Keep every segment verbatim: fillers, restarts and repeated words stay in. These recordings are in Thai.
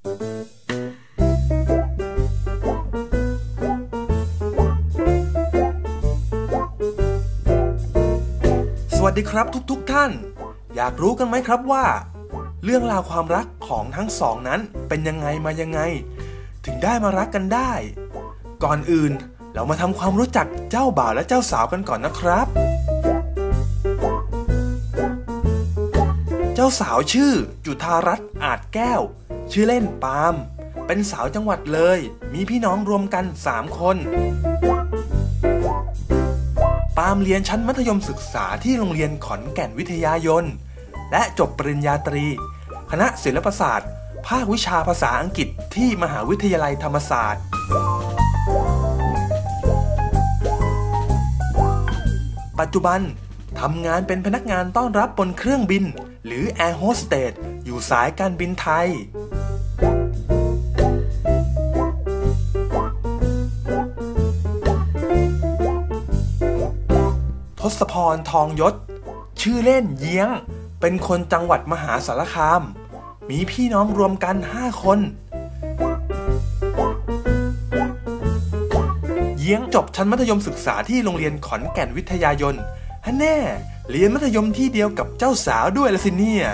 สวัสดีครับทุกๆ ท่านอยากรู้กันไหมครับว่าเรื่องราวความรักของทั้งสองนั้นเป็นยังไงมายังไงถึงได้มารักกันได้ก่อนอื่นเรามาทำความรู้จักเจ้าบ่าวและเจ้าสาวกันก่อนนะครับเจ้าสาวชื่อจุฑารัตน์อาจแก้วชื่อเล่นปาล์มเป็นสาวจังหวัดเลยมีพี่น้องรวมกันสามคนปาล์มเรียนชั้นมัธยมศึกษาที่โรงเรียนขอนแก่นวิทยายนและจบปริญญาตรีคณะศิลปศาสตร์ภาควิชาภาษาอังกฤษที่มหาวิทยาลัยธรรมศาสตร์ปัจจุบันทำงานเป็นพนักงานต้อนรับบนเครื่องบินหรือแอร์โฮสเตสอยู่สายการบินไทยทศพรทองยศชื่อเล่นเยี้ยงเป็นคนจังหวัดมหาสารคามมีพี่น้องรวมกันห้าคนเยี้ยงจบชั้นมัธยมศึกษาที่โรงเรียนขอนแก่นวิทยายนฮะแน่เรียนมัธยมที่เดียวกับเจ้าสาวด้วยละสิเนี่ย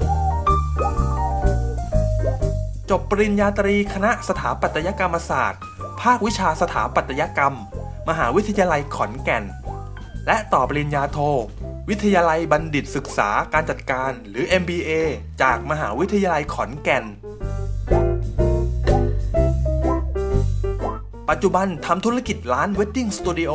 จบปริญญาตรีคณะสถาปัตยกรรมศาสตร์ภาควิชาสถาปัตยกรรมมหาวิทยาลัยขอนแก่นและต่อปริญญาโทวิทยาลัยบัณฑิตศึกษาการจัดการหรือ เอ็ม บี เอ จากมหาวิทยาลัยขอนแก่นปัจจุบันทำธุรกิจร้าน Wedding Studio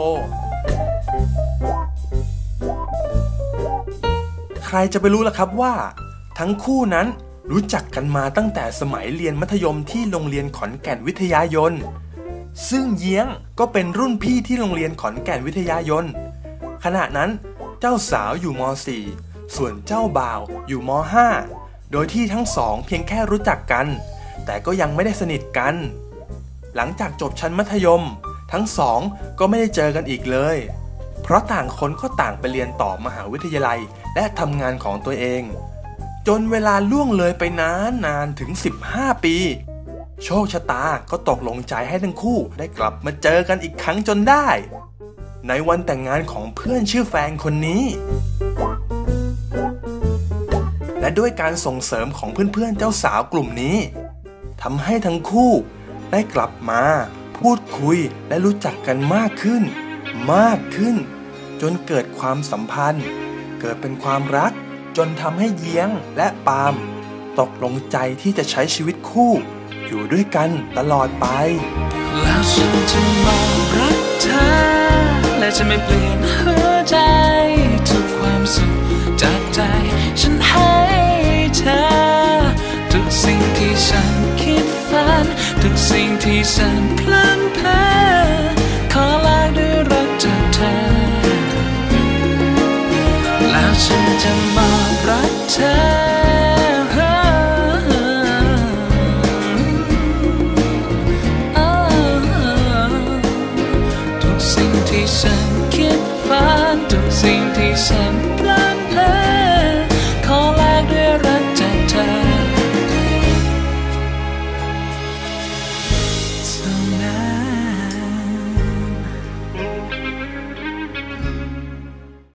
ใครจะไปรู้ล่ะครับว่าทั้งคู่นั้นรู้จักกันมาตั้งแต่สมัยเรียนมัธยมที่โรงเรียนขอนแก่นวิทยายนซึ่งเยี้ยงก็เป็นรุ่นพี่ที่โรงเรียนขอนแก่นวิทยายนขณะนั้นเจ้าสาวอยู่ม.สี่ ส่วนเจ้าบ่าวอยู่ม.ห้า โดยที่ทั้งสองเพียงแค่รู้จักกันแต่ก็ยังไม่ได้สนิทกันหลังจากจบชั้นมัธยมทั้งสองก็ไม่ได้เจอกันอีกเลยเพราะต่างคนก็ต่างไปเรียนต่อมหาวิทยาลัยและทำงานของตัวเองจนเวลาล่วงเลยไปนานนานถึงสิบห้าปีโชคชะตาก็ตกลงใจให้ทั้งคู่ได้กลับมาเจอกันอีกครั้งจนได้ในวันแต่งงานของเพื่อนชื่อแฟนคนนี้และด้วยการส่งเสริมของเพื่อนๆเจ้าสาวกลุ่มนี้ทำให้ทั้งคู่ได้กลับมาพูดคุยและรู้จักกันมากขึ้นมากขึ้นจนเกิดความสัมพันธ์เกิดเป็นความรักจนทำให้เยี้ยงและปาล์มตกลงใจที่จะใช้ชีวิตคู่อยู่ด้วยกันตลอดไปแล้วฉันจะมองรักเธอและจะไม่เปลี่ยนหัวใจทุกความสุขจากใจฉันให้เธอทุกสิ่งที่ฉันคิดฝันทุกสิ่งที่ฉันพลั้งเพ้อขอแลกด้วยรักจากเธอแล้วฉันจะมอบรักเธอ